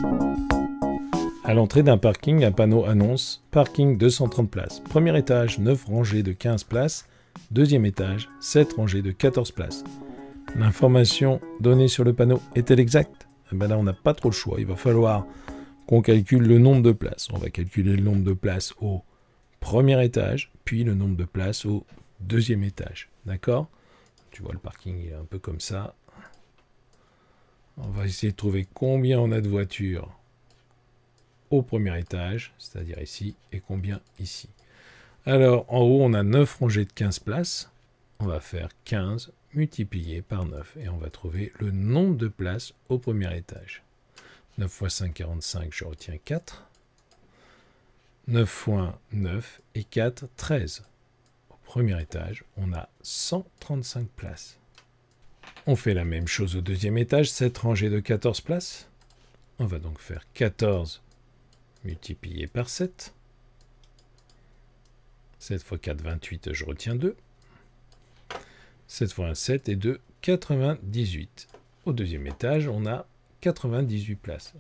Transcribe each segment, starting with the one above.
À l'entrée d'un parking, un panneau annonce « Parking 230 places ». Premier étage, 9 rangées de 15 places. Deuxième étage, 7 rangées de 14 places. L'information donnée sur le panneau est-elle exacte? Eh ben là, on n'a pas trop le choix. Il va falloir qu'on calcule le nombre de places. On va calculer le nombre de places au premier étage, puis le nombre de places au deuxième étage. D'accord? Tu vois, le parking il est un peu comme ça. On va essayer de trouver combien on a de voitures au premier étage, c'est-à-dire ici, et combien ici. Alors, en haut, on a 9 rangées de 15 places. On va faire 15 multiplié par 9, et on va trouver le nombre de places au premier étage. 9 fois 5, 45, je retiens 4. 9 fois 9 et 4, 13. Au premier étage, on a 135 places. On fait la même chose au deuxième étage, 7 rangées de 14 places. On va donc faire 14 multiplié par 7. 7 fois 4, 28, je retiens 2. 7 fois 1, 7 et 2, 98. Au deuxième étage, on a 98 places.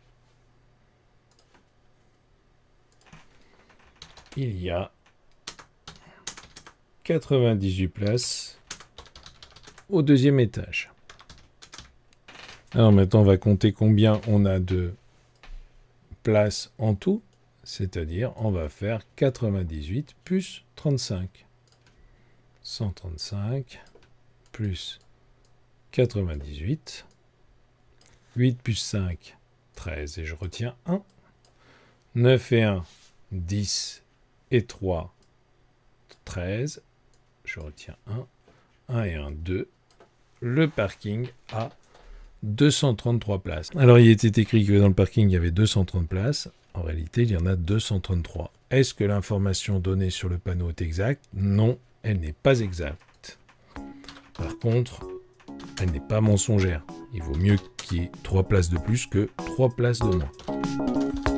Il y a 98 places au deuxième étage. Alors maintenant, on va compter combien on a de places en tout, c'est-à-dire on va faire 98 plus 35. 135 plus 98. 8 plus 5, 13 et je retiens 1. 9 et 1, 10 et 3, 13. Je retiens 1. 1 et 1, 2. Le parking a 233 places. Alors, il était écrit que dans le parking, il y avait 230 places. En réalité, il y en a 233. Est-ce que l'information donnée sur le panneau est exacte? Non, elle n'est pas exacte. Par contre, elle n'est pas mensongère. Il vaut mieux qu'il y ait 3 places de plus que 3 places de moins.